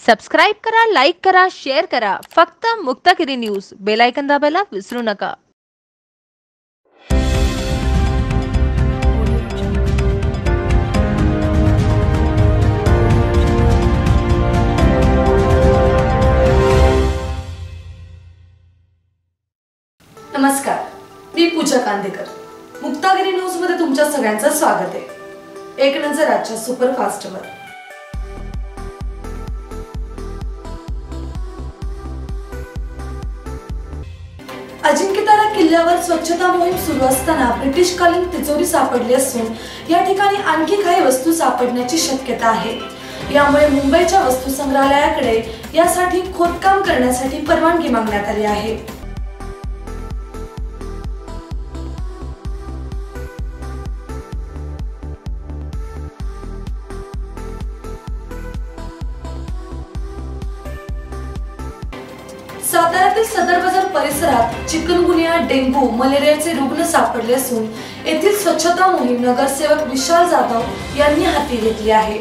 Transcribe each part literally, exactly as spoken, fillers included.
Subscribe करा, like करा, share करा. फक्त मुक्तागिरी न्यूज. बेल आयकॉन दाबायला विसरू नका. नमस्कार, मी पूजा कांदेकर. मुक्तागिरी न्यूज मध्ये तुमच्या सगळ्यांचं स्वागत आहे. एक नजर आजच्या सुपरफास्ट वर. अजिंक्यतारा किल्ल्यावर स्वच्छता मोहीम सुरू असताना ब्रिटिशकालीन तिजोरी सापडली असून या ठिकाणी आणखी काही वस्तू सापडण्याची शक्यता आहे. यामुळे मुंबईच्या वस्तू संग्रहालयाकडे यासाठी खोदकाम करण्यासाठी परवानगी मागण्यात आली आहे. साताऱ्यातील सदर बाजार परिसरात चिकनगुनिया, डेंग्यू, मलेरियाचे रुग्ण सापडले असून येथील स्वच्छता मोहीम नगरसेवक विशाल जाधव यांनी हाती घेतली आहे.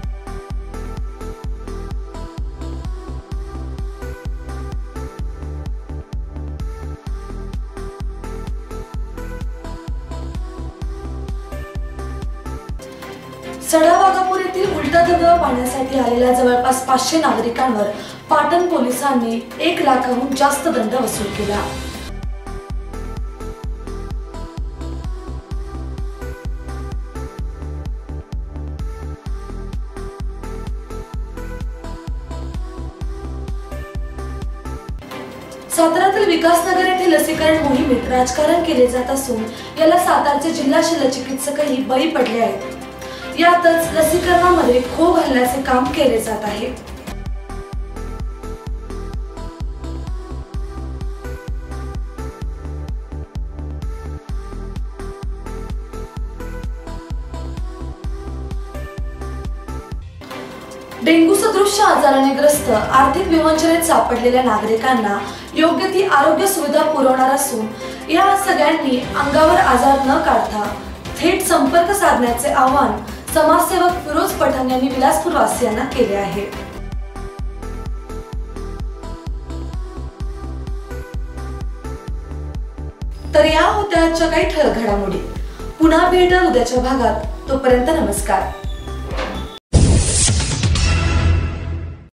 सडावाघापूर येथील उलटा धबधबा पाहण्यासाठी आलेल्या जवळपास पाचशे नागरिकांवर पाटण पोलिसांनी एक लाखाहून जास्त दंड वसूल केला. साताऱ्यातील विकासनगर येथे लसीकरण मोहिमेत राजकारण केले जात असून याला सातारचे जिल्हा शल्यचिकित्सकही बळी पडले आहेत. यातच लसीकरणामध्ये खो घालण्याचे काम केले जात आहे. डेंग्यू सदृश आजाराने ग्रस्त आर्थिक विवंचनेत सापडलेल्या नागरिकांना योग्य ती आरोग्य सुविधा पुरवणार असून या सगळ्यांनी अंगावर आजार न काढता थेट संपर्क साधण्याचे आवाहन समाजसेवक फिरोज पठाण यांनी विलासपूर वासियांना केले आहे. तर या होत्या आजच्या काही ठळक घडामोडी. पुन्हा भेट उद्याच्या भागात. तोपर्यंत नमस्कार.